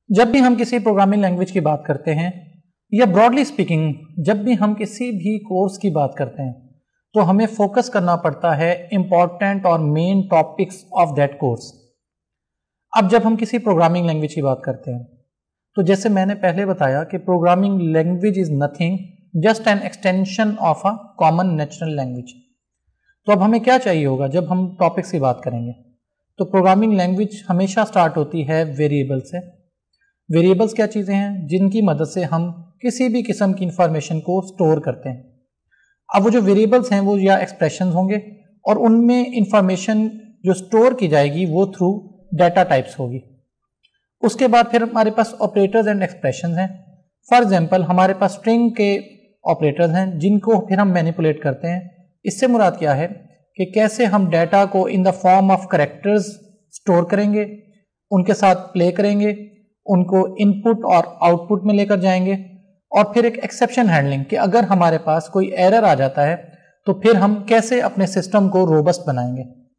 जब भी हम किसी प्रोग्रामिंग लैंग्वेज की बात करते हैं या ब्रॉडली स्पीकिंग जब भी हम किसी भी कोर्स की बात करते हैं तो हमें फोकस करना पड़ता है इम्पॉर्टेंट और main topics of that course. अब जब हम किसी प्रोग्रामिंग लैंग्वेज की बात करते हैं तो जैसे मैंने पहले बताया कि programming language is nothing just an extension of a common natural language. तो अब हमें क्या चाहिए होगा जब हम टॉपिक्स की बात करेंगे? तो प्रोग्रामिंग लैंग्वेज हमेशा स्टार्ट होती है वेरिएबल से। वेरिएबल्स क्या चीज़ें हैं? जिनकी मदद से हम किसी भी किस्म की इंफॉर्मेशन को स्टोर करते हैं। अब वो जो वेरिएबल्स हैं वो या एक्सप्रेशंस होंगे और उनमें इंफॉर्मेशन जो स्टोर की जाएगी वो थ्रू डाटा टाइप्स होगी। उसके बाद फिर हमारे पास ऑपरेटर्स एंड एक्सप्रेशंस हैं। फॉर एग्जांपल हमारे पास स्ट्रिंग के ऑपरेटर्स हैं जिनको फिर हम मैनिपुलेट करते हैं। इससे मुराद क्या है कि कैसे हम डाटा को in the form of characters store करेंगे, उनके साथ प्ले करेंगे, उनको इनपुट और आउटपुट में लेकर जाएंगे, और फिर एक एक्सेप्शन हैंडलिंग कि अगर हमारे पास कोई एरर आ जाता है तो फिर हम कैसे अपने सिस्टम को रोबस्ट बनाएंगे।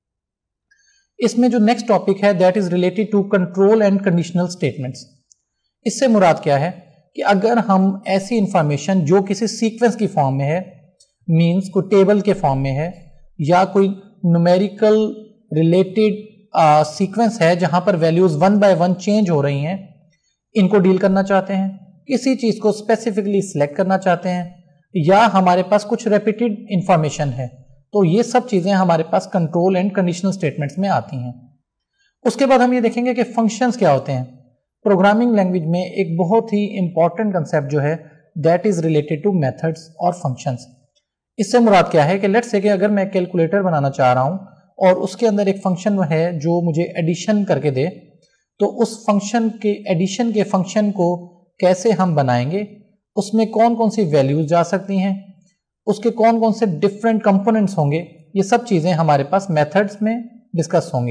इसमें जो नेक्स्ट टॉपिक है that is related to control and conditional statements. इससे मुराद क्या है कि अगर हम ऐसी इंफॉर्मेशन जो किसी सीक्वेंस की फॉर्म में है, मींस कोई टेबल के फॉर्म में है या कोई न्यूमेरिकल रिलेटेड सीक्वेंस है जहां पर वैल्यूज 1 बाय 1 चेंज हो रही हैं, इनको डील करना चाहते हैं, किसी चीज को स्पेसिफिकली सिलेक्ट करना चाहते हैं, या हमारे पास कुछ रिपीटेड इंफॉर्मेशन है, तो ये सब चीजें हमारे पास कंट्रोल एंड कंडीशनल स्टेटमेंट्स में आती हैं। उसके बाद हम ये देखेंगे कि फंक्शंस क्या होते हैं। प्रोग्रामिंग लैंग्वेज में एक बहुत ही इंपॉर्टेंट कंसेप्ट जो है that is related to methods और फंक्शंस। इससे मुराद क्या है कि लेट्स से कि अगर मैं कैलकुलेटर बनाना चाह रहा हूं और उसके अंदर एक फंक्शन है जो मुझे एडिशन करके दे, तो उस फंक्शन के एडिशन के फंक्शन को कैसे हम बनाएंगे, उसमें कौन कौन सी वैल्यूज जा सकती हैं, उसके कौन कौन से डिफरेंट कंपोनेंट्स होंगे, ये सब चीजें हमारे पास मेथड्स में डिस्कस होंगी।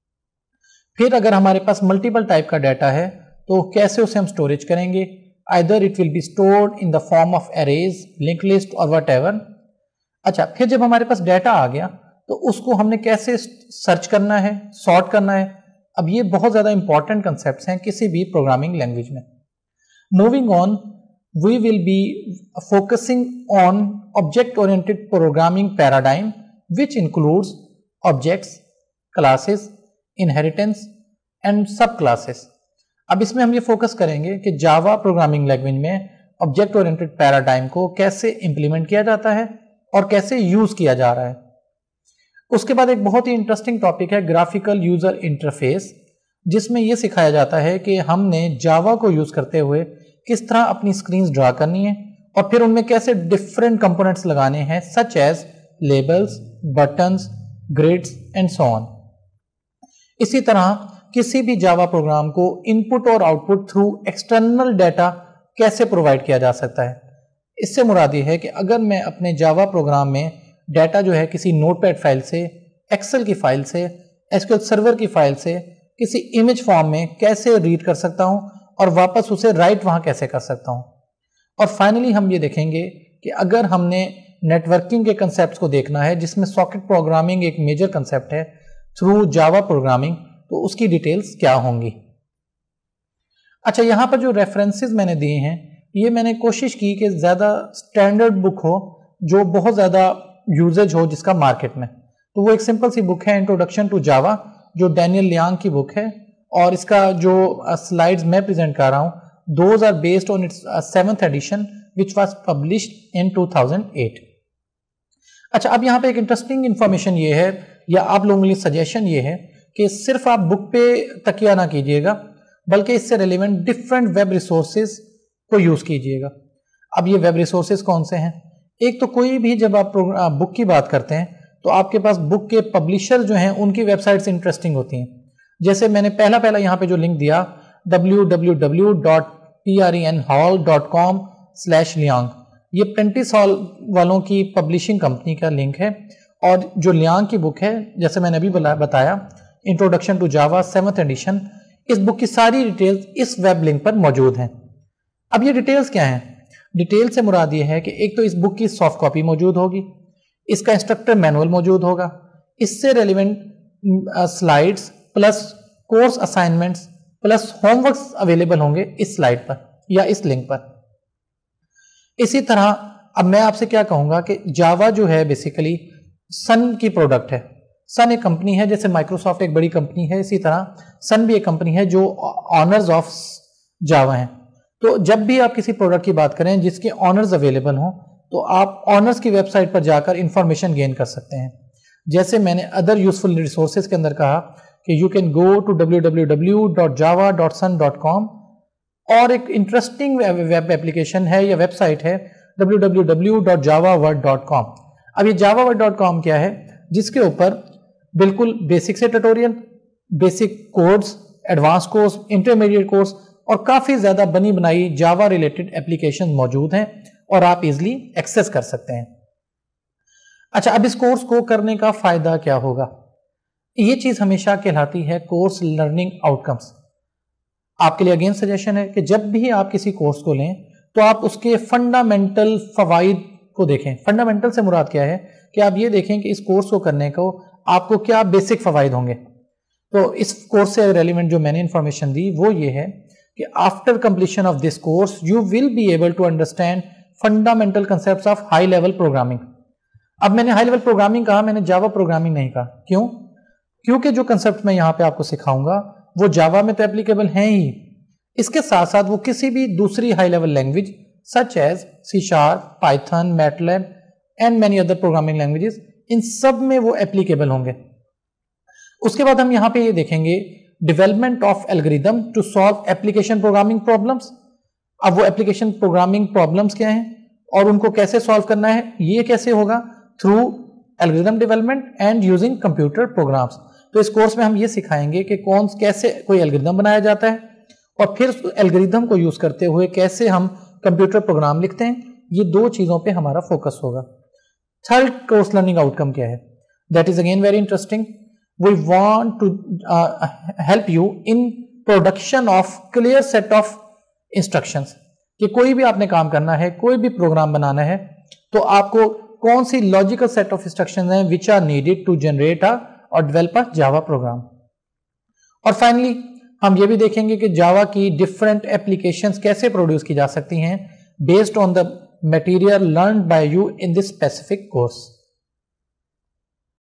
फिर अगर हमारे पास मल्टीपल टाइप का डाटा है तो कैसे उसे हम स्टोरेज करेंगे, either it will be stored in the form of arrays, link list और व्हाटएवर। अच्छा, फिर जब हमारे पास डाटा आ गया तो उसको हमने कैसे सर्च करना है, सॉर्ट करना है। अब ये बहुत ज्यादा इंपॉर्टेंट कंसेप्ट्स हैं किसी भी प्रोग्रामिंग लैंग्वेज में। Moving on, we will be focusing on object-oriented programming paradigm which includes objects, classes, inheritance and subclasses। अब इसमें हम ये फोकस करेंगे कि जावा प्रोग्रामिंग लैंग्वेज में ऑब्जेक्ट ओरिएंटेड पैराडाइम को कैसे इंप्लीमेंट किया जाता है और कैसे यूज किया जा रहा है। उसके बाद एक बहुत ही इंटरेस्टिंग टॉपिक है ग्राफिकल यूजर इंटरफेस, जिसमें यह सिखाया जाता है कि हमने जावा को यूज करते हुए किस तरह अपनी स्क्रीन्स ड्रा करनी है और फिर उनमें कैसे डिफरेंट कंपोनेंट्स लगाने हैं, such as labels, buttons, grids and so on. इसी तरह किसी भी जावा प्रोग्राम को इनपुट और आउटपुट थ्रू एक्सटर्नल डाटा कैसे प्रोवाइड किया जा सकता है। इससे मुराद ये है कि अगर मैं अपने जावा प्रोग्राम में डाटा जो है किसी नोटपैड फाइल से, एक्सेल की फाइल से, एसक्यूएल सर्वर की फाइल से किसी इमेज फॉर्म में कैसे रीड कर सकता हूं और वापस उसे राइट वहां कैसे कर सकता हूं। और फाइनली हम ये देखेंगे कि अगर हमने नेटवर्किंग के कंसेप्ट्स को देखना है, जिसमें सॉकेट प्रोग्रामिंग एक मेजर कंसेप्ट है थ्रू जावा प्रोग्रामिंग, तो उसकी डिटेल्स क्या होंगी। अच्छा, यहां पर जो रेफरेंसेस मैंने दिए हैं ये मैंने कोशिश की कि ज्यादा स्टैंडर्ड बुक हो जो बहुत ज्यादा यूजेज हो जिसका मार्केट में। तो वो एक सिंपल सी बुक है इंट्रोडक्शन टू जावा, जो डैनियल लियांग की बुक है, और इसका जो स्लाइड्स मैं प्रेजेंट कर रहा हूं those are based on its 7th edition which was published in 2008। अच्छा, अब यहाँ पे एक इंटरेस्टिंग इंफॉर्मेशन ये है या आप लोगों के लिए सजेशन ये है कि सिर्फ आप बुक पे तकिया ना कीजिएगा, बल्कि इससे रिलेवेंट डिफरेंट वेब रिसोर्सेज को यूज कीजिएगा। अब ये वेब रिसोर्सेज कौन से हैं? एक तो कोई भी जब आप बुक की बात करते हैं तो आपके पास बुक के पब्लिशर जो हैं उनकी वेबसाइट्स इंटरेस्टिंग होती हैं। जैसे मैंने पहला यहाँ पे जो लिंक दिया www.trenhall.com/liang, ये प्रेंटिस हॉल वालों की पब्लिशिंग कंपनी का लिंक है। और जो लियांग की बुक है, जैसे मैंने अभी बताया, introduction to Java 7th edition, इस बुक की सारी डिटेल्स इस वेब लिंक पर मौजूद हैं। अब ये डिटेल्स क्या हैं? डिटेल से मुराद ये है कि एक तो इस बुक की सॉफ्ट कॉपी मौजूद होगी, इसका इंस्ट्रक्टर मैनुअल मौजूद होगा, इससे relevant slides plus course assignments plus homeworks available होंगे इस स्लाइड पर या इस लिंक पर। इसी तरह अब मैं आपसे क्या कहूंगा कि जावा जो है बेसिकली सन की प्रोडक्ट है। सन एक कंपनी है, जैसे माइक्रोसॉफ्ट एक बड़ी कंपनी है, इसी तरह सन भी एक कंपनी है जो ऑनर्स ऑफ जावा है। तो जब भी आप किसी प्रोडक्ट की बात करें जिसके ऑनर्स अवेलेबल हों, तो आप ऑनर्स की वेबसाइट पर जाकर इंफॉर्मेशन गेन कर सकते हैं। जैसे मैंने अदर यूजफुल रिसोर्सेज के अंदर कहा कि you can go to www.java.sun.com, और एक इंटरेस्टिंग वेब एप्लीकेशन है या वेबसाइट है www.javaworld.com। अब ये javaworld.com क्या है, जिसके ऊपर बिल्कुल बेसिक से tutorial, basic course, advance course, intermediate course और काफी ज्यादा बनी बनाई जावा रिलेटेड एप्लीकेशन मौजूद हैं और आप इजिली एक्सेस कर सकते हैं। अच्छा, अब इस कोर्स को करने का फायदा क्या होगा? ये चीज हमेशा कहलाती है कोर्स लर्निंग आउटकम्स। आपके लिए अगेन सजेशन है कि जब भी आप किसी कोर्स को लें तो आप उसके फंडामेंटल फवाइद को देखें। फंडामेंटल से मुराद क्या है कि आप ये देखें कि इस कोर्स को करने को आपको क्या बेसिक फवाइद होंगे। तो इस कोर्स से रेलिवेंट जो मैंने इंफॉर्मेशन दी वो ये है कि after completion of this course you will be able to understand fundamental concepts of high level programming. अब मैंने हाई लेवल प्रोग्रामिंग कहा, मैंने जावा प्रोग्रामिंग नहीं कहा। क्यों? क्योंकि जो कंसेप्ट मैं यहां पे आपको सिखाऊंगा वो जावा में तो एप्लीकेबल हैं ही, इसके साथ साथ वो किसी भी दूसरी high level language such as C sharp, Python, MATLAB and many other programming languages, इन सब में वो एप्लीकेबल होंगे। उसके बाद हम यहां पे ये देखेंगे development of algorithm to solve application programming problems. अब वो एप्लीकेशन प्रोग्रामिंग प्रॉब्लम्स क्या हैं और उनको कैसे सॉल्व करना है, ये कैसे होगा? Through algorithm development and using computer programs. तो इस कोर्स में हम ये सिखाएंगे कि कैसे कोई एल्गोरिथम बनाया जाता है और फिर उस एल्गोरिथम को यूज करते हुए कैसे हम कंप्यूटर प्रोग्राम लिखते हैं। ये दो चीजों पे हमारा फोकस होगा। थर्ड कोर्स लर्निंग आउटकम क्या है? That is again very interesting. We want to help you in production of clear set of instructions, कि कोई भी आपने काम करना है, कोई भी प्रोग्राम बनाना है, तो आपको कौन सी लॉजिकल सेट ऑफ इंस्ट्रक्शंस हैं which are needed to generate और डेवलप अ जावा प्रोग्राम। और फाइनली हम ये भी देखेंगे कि जावा की डिफरेंट एप्लीकेशंस कैसे प्रोड्यूस की जा सकती हैं based on the material learned by you in this specific course.